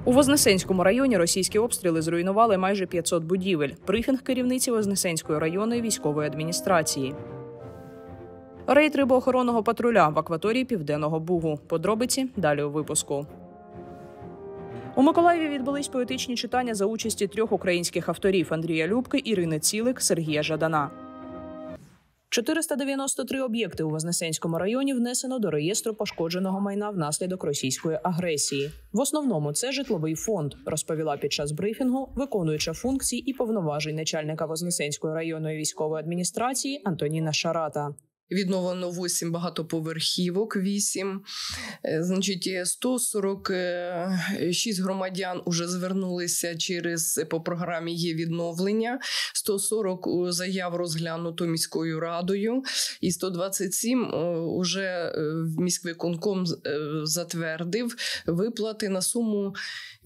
У Вознесенському районі російські обстріли зруйнували майже 500 будівель. Брифінг керівниці Вознесенської районної військової адміністрації. Рейд рибоохоронного патруля в акваторії Південного Бугу. Подробиці далі у випуску. У Миколаєві відбулись поетичні читання за участі 3 українських авторів – Андрія Любки, Ірини Цілик, Сергія Жадана. 493 об'єкти у Вознесенському районі внесено до реєстру пошкодженого майна внаслідок російської агресії. В основному це житловий фонд, розповіла під час брифінгу виконуюча функції і повноважень начальника Вознесенської районної військової адміністрації Антоніна Шарата. Відновлено 8 багатоповерхівок, 8. Значить, 146 громадян уже звернулися по програмі «Є відновлення», 140 заяв розглянуто міською радою і 127 уже міськвиконком затвердив виплати на суму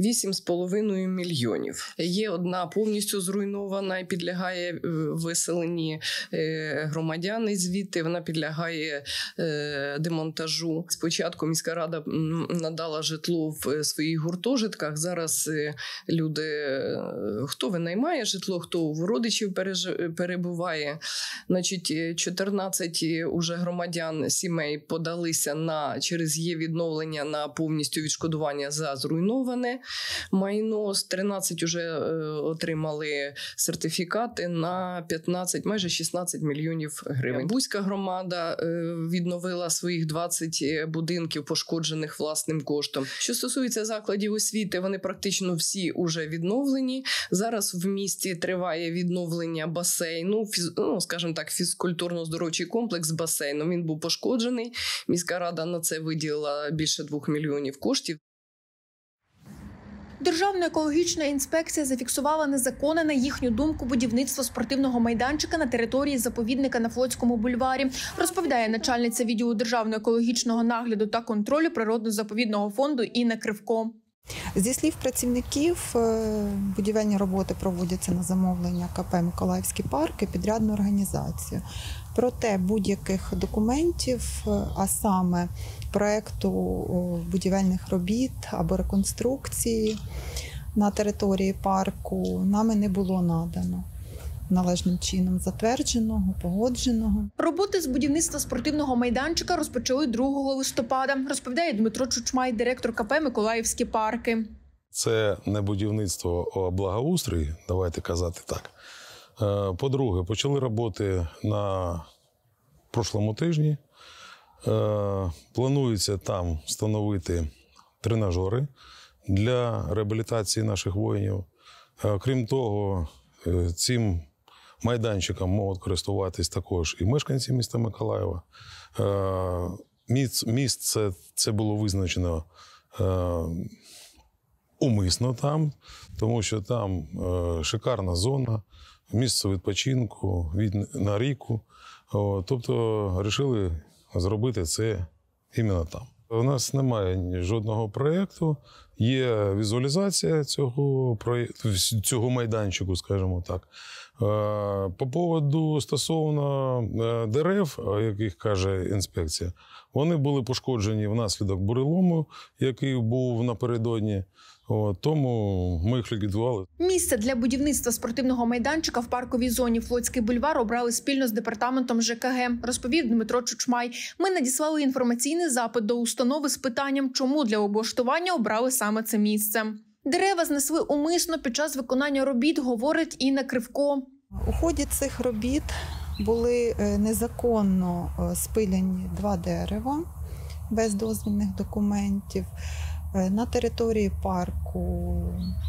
8,5 мільйонів. Є одна повністю зруйнована і підлягає виселенні громадяни звідти. Вона підлягає демонтажу. Спочатку міська рада надала житло в своїх гуртожитках. Зараз люди, хто винаймає житло, хто у родичів перебуває. Значить, 14 уже громадян сімей подалися через є відновлення на повністю відшкодування за зруйноване майно. 13 уже отримали сертифікати на 15, майже 16 мільйонів гривень. Бузька громада відновила своїх 20 будинків, пошкоджених власним коштом. Що стосується закладів освіти, вони практично всі уже відновлені. Зараз в місті триває відновлення басейну, скажімо так, фізкультурно-здоровчий комплекс з басейном. Він був пошкоджений. Міська рада на це виділила більше 2 мільйонів коштів. Державна екологічна інспекція зафіксувала незаконне, на їхню думку, будівництво спортивного майданчика на території заповідника на Флотському бульварі, розповідає начальниця відділу Державного екологічного нагляду та контролю природно-заповідного фонду Інна Кривко. Зі слів працівників, будівельні роботи проводяться на замовлення КП «Миколаївські парки» підрядну організацію. Проте будь-яких документів, а саме проекту будівельних робіт або реконструкції на території парку нами не було надано. Належним чином затвердженого, погодженого. Роботи з будівництва спортивного майданчика розпочали 2 листопада, розповідає Дмитро Чучмай, директор КП «Миколаївські парки». Це не будівництво, а благоустрій, давайте казати так. По-друге, почали роботи на прошлому тижні. Планується там встановити тренажери для реабілітації наших воїнів. Крім того, цим майданчиком можуть користуватись також і мешканці міста Миколаєва. Місце це було визначено умисно там, тому що там шикарна зона, місце відпочинку, від на ріку. Тобто вирішили зробити це іменно там. У нас немає жодного проєкту, є візуалізація цього майданчику, скажімо так. По поводу стосовно дерев, яких каже інспекція, вони були пошкоджені внаслідок бурелому, який був напередодні. Тому ми їх ліквідували. Місце для будівництва спортивного майданчика в парковій зоні Флотський бульвар обрали спільно з департаментом ЖКГ, розповів Дмитро Чучмай. Ми надіслали інформаційний запит до установи з питанням, чому для облаштування обрали саме це місце. Дерева знесли умисно під час виконання робіт, говорить Інна Кривко. У ході цих робіт були незаконно спиляні 2 дерева без дозвільних документів. На території парку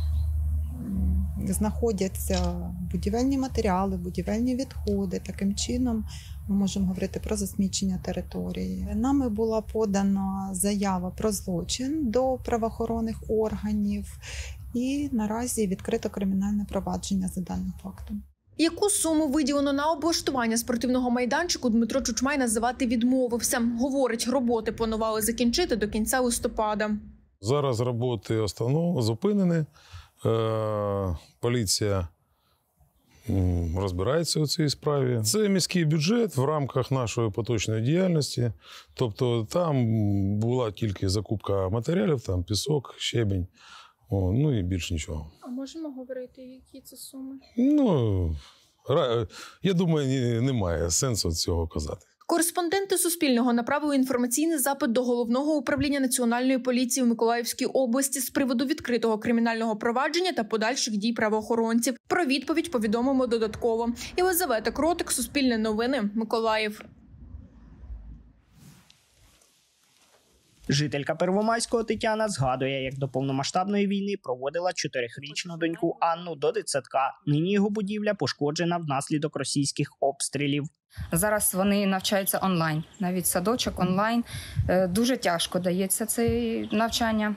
знаходяться будівельні матеріали, будівельні відходи. Таким чином ми можемо говорити про засмічення території. Нами була подана заява про злочин до правоохоронних органів і наразі відкрито кримінальне провадження за даним фактом. Яку суму виділено на облаштування спортивного майданчику, Дмитро Чучмай називати відмовився. Говорить, роботи планували закінчити до кінця листопада. Зараз роботи зупинені. Поліція розбирається у цій справі. Це міський бюджет в рамках нашої поточної діяльності. Тобто там була тільки закупка матеріалів, там пісок, щебінь. Ну і більш нічого. А можемо говорити, які це суми? Ну, я думаю, немає сенсу цього казати. Кореспонденти Суспільного направили інформаційний запит до Головного управління Національної поліції в Миколаївській області з приводу відкритого кримінального провадження та подальших дій правоохоронців. Про відповідь повідомимо додатково. Єлизавета Кротик, Суспільне новини, Миколаїв. Жителька Первомайського Тетяна згадує, як до повномасштабної війни проводила 4-річну доньку Анну до дитсадка. Нині його будівля пошкоджена внаслідок російських обстрілів. Зараз вони навчаються онлайн, навіть садочок онлайн. Дуже тяжко дається це навчання.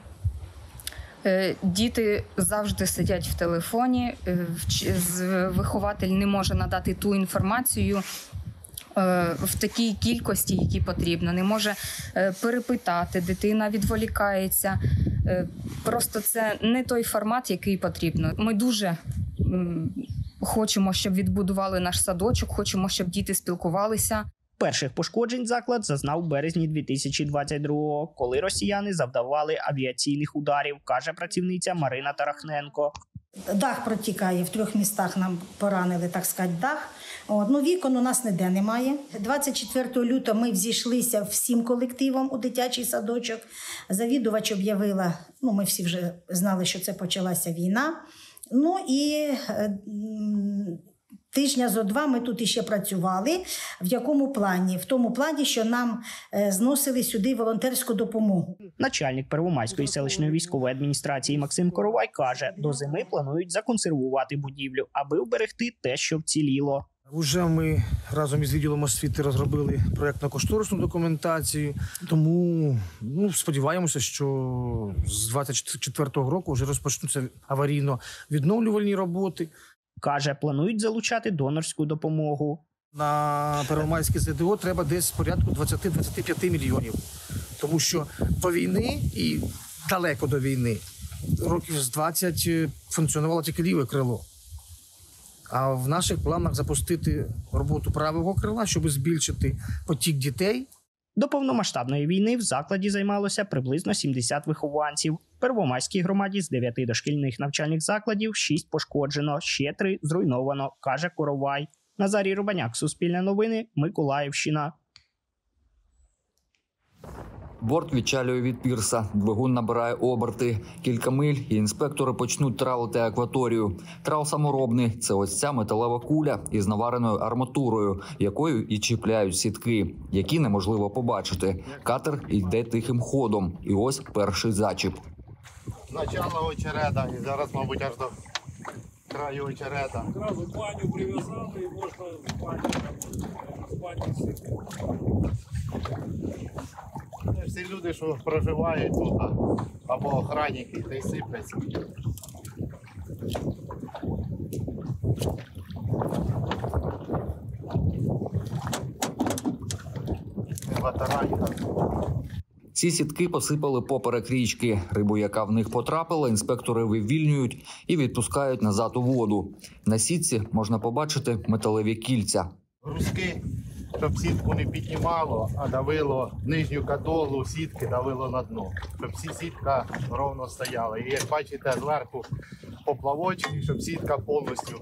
Діти завжди сидять в телефоні, вихователь не може надати ту інформацію в такій кількості, які потрібно. Не може перепитати, дитина відволікається. Просто це не той формат, який потрібно. Ми дуже хочемо, щоб відбудували наш садочок, хочемо, щоб діти спілкувалися. Перших пошкоджень заклад зазнав в березні 2022-го, коли росіяни завдавали авіаційних ударів, каже працівниця Марина Тарахненко. Дах протікає, в 3 містах нам поранили, так сказати, дах. Вікон у нас ніде немає. 24 лютого ми взійшлися всім колективом у дитячий садочок. Завідувач об'явила, ми всі вже знали, що це почалася війна. І тижня зо 2 ми тут іще працювали. В якому плані? В тому плані, що нам зносили сюди волонтерську допомогу. Начальник Первомайської селищної військової адміністрації Максим Коровай каже, до зими планують законсервувати будівлю, аби вберегти те, що вціліло. Уже ми разом із відділом освіти розробили проєктно-кошторисну документацію, тому сподіваємося, що з 2024 року вже розпочнуться аварійно-відновлювальні роботи. Каже, планують залучати донорську допомогу. На Первомайське ЗДО треба десь порядку 20-25 мільйонів, тому що до війни і далеко до війни років з 20 функціонувало тільки ліве крило. А в наших планах запустити роботу правого крила, щоб збільшити потік дітей. До повномасштабної війни в закладі займалося приблизно 70 вихованців. В Первомайській громаді з 9 дошкільних навчальних закладів 6 пошкоджено, ще 3 зруйновано, каже Коровай. Назарій Рубаняк, Суспільне новини, Миколаївщина. Борт відчалює від пірса, двигун набирає оберти. Кілька миль і інспектори почнуть тралити акваторію. Трал саморобний – це ось ця металева куля із навареною арматурою, якою і чіпляють сітки, які неможливо побачити. Катер йде тихим ходом. І ось перший зачіп. Начало очереда і зараз, мабуть, аж до краю очереда. Одразу баню прив'язали і можна з бані сітки. Всі люди, що проживають тут, або охранники, та й сипляться. Ці сітки посипали поперек річки. Рибу, яка в них потрапила, інспектори вивільнюють і відпускають назад у воду. На сітці можна побачити металеві кільця. Грузки, щоб сітку не піднімало, а давило нижню католу сітки, давило на дно. Щоб сітка ровно стояла. І як бачите, зверху поплавочки, щоб сітка повністю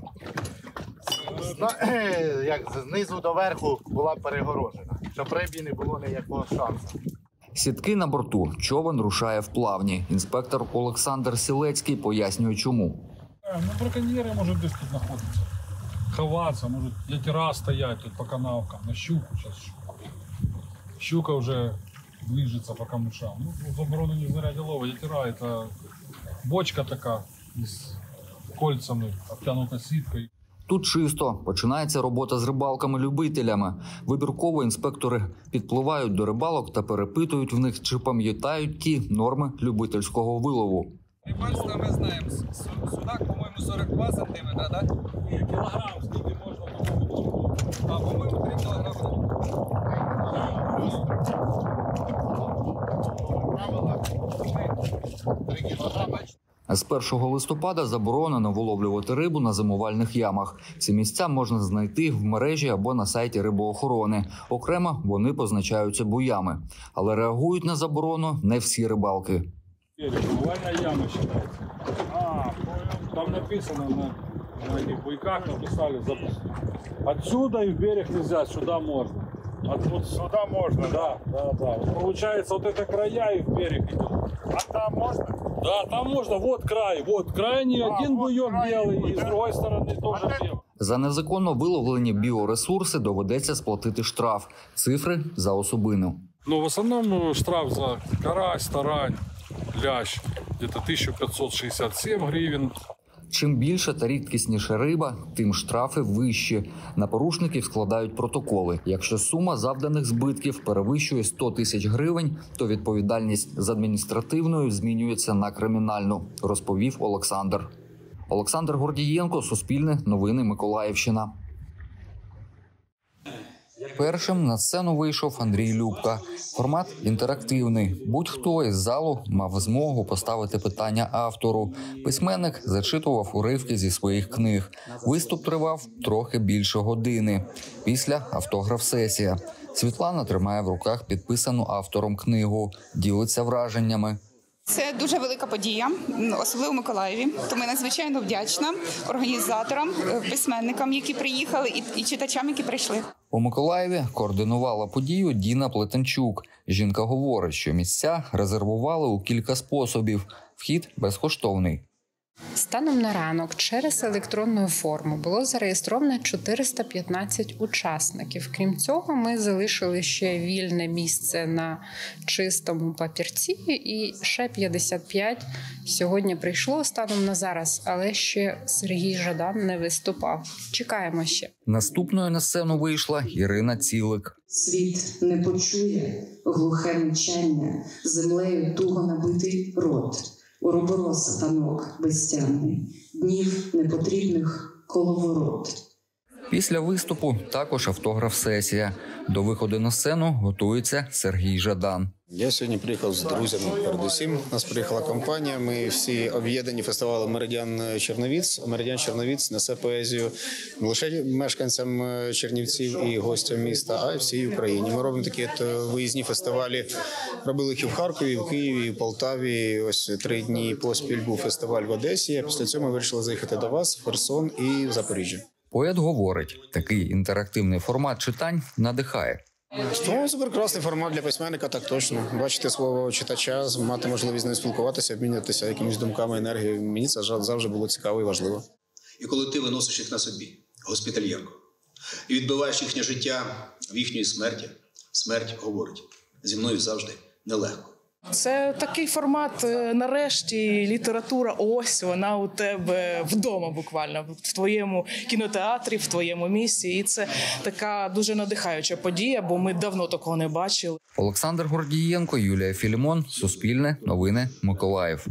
знизу до верху була перегорожена. Щоб рибі не було ніякого шансу. Сітки на борту. Човен рушає в плавні. Інспектор Олександр Сілецький пояснює, чому. Браконьєри можуть десь тут знаходитися. Ховатися, можуть якіра стоять тут по канавкам, на щуку. Зараз щука вже движеться по камышам. Заборонені знаряддя лова. Якіра – це бочка така з кольцями, обтянута сіткою. Тут чисто. Починається робота з рибалками-любителями. Вибірково інспектори підпливають до рибалок та перепитують в них, чи пам'ятають ті норми любительського вилову. Рибальство ми знаємо. Судак, по-моєму, 42 сантиметра, так? Ні, кілограм, скільки можна. А, по-моєму, 3 кілограми. З 1 листопада заборонено виловлювати рибу на зимувальних ямах. Ці місця можна знайти в мережі або на сайті рибоохорони. Окремо вони позначаються буями. Але реагують на заборону не всі рибалки. Зимувальна яма вважається. Там написано на этих буйках, написали запуск. Отсюда и в берег нельзя, сюда можно. Вот сюда можно? Да. Вот получается, вот это края и в берег идет. А там можно? Да, там можно. Вот край, крайний один буйок белый, и с другой стороны тоже белый. За незаконно виловлені біоресурси доведеться сплатити штраф. Цифри за особину. Ну, в основном штраф за карась, тарань, лящ где-то 1567 гривен. Чим більше та рідкісніша риба, тим штрафи вищі. На порушників складають протоколи. Якщо сума завданих збитків перевищує 100 тисяч гривень, то відповідальність з адміністративної змінюється на кримінальну, розповів Олександр. Олександр Гордієнко, Суспільне, Новини, Миколаївщина. Першим на сцену вийшов Андрій Любка. Формат інтерактивний. Будь-хто із залу мав змогу поставити питання автору. Письменник зачитував уривки зі своїх книг. Виступ тривав трохи більше години. Після автограф-сесія. Світлана тримає в руках підписану автором книгу. Ділиться враженнями. Це дуже велика подія, особливо в Миколаєві. Тому я надзвичайно вдячна організаторам, письменникам, які приїхали, і читачам, які прийшли. У Миколаєві координувала подію Діна Плетенчук. Жінка говорить, що місця резервували у кілька способів. Вхід безкоштовний. Станом на ранок через електронну форму було зареєстровано 415 учасників. Крім цього, ми залишили ще вільне місце на чистому папірці і ще 55 сьогодні прийшло станом на зараз, але ще Сергій Жадан не виступав. Чекаємо ще. Наступною на сцену вийшла Ірина Цілик. Світ не почує глухе мовчання, землею туго набитий рот. Уробороса танок безтямний, днів непотрібних коловорот. Після виступу також автограф-сесія. До виходу на сцену готується Сергій Жадан. Я сьогодні приїхав з друзями, передусім. У нас приїхала компанія, ми всі об'єднані фестивалем «Меридіан Черновіць». «Меридіан Черновіць» несе поезію не лише мешканцям Чернівців і гостям міста, а й всій Україні. Ми робимо такі виїзні фестивалі. Робили їх і в Харкові, і в Києві, і в Полтаві. Ось 3 дні поспіль був фестиваль в Одесі, а після цього ми вирішили заїхати до вас, в Херсон і в Запоріжжя. Поет говорить, такий інтерактивний формат читань надихає. Суперкласний формат для письменника, так точно. Бачити свого читача, мати можливість з ним спілкуватися, обмінятися якимись думками, енергією. Мені це завжди було цікаво і важливо. І коли ти виносиш їх на собі, госпітальєрку, і відбиваєш їхнє життя в їхньої смерті, смерть говорить, зі мною завжди нелегко. Це такий формат, нарешті, література, ось вона у тебе вдома буквально, в твоєму кінотеатрі, в твоєму місці. І це така дуже надихаюча подія, бо ми давно такого не бачили. Олександр Гордієнко, Юлія Філімон, Суспільне, Новини, Миколаїв.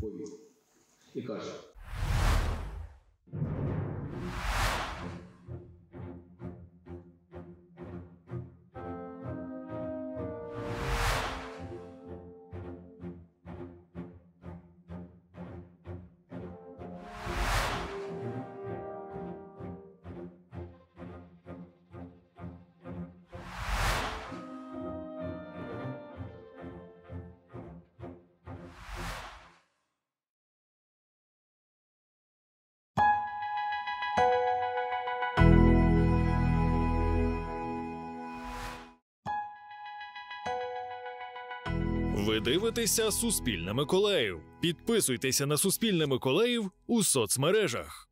Ви дивитеся «Суспільне Миколаїв». Підписуйтеся на «Суспільне Миколаїв» у соцмережах.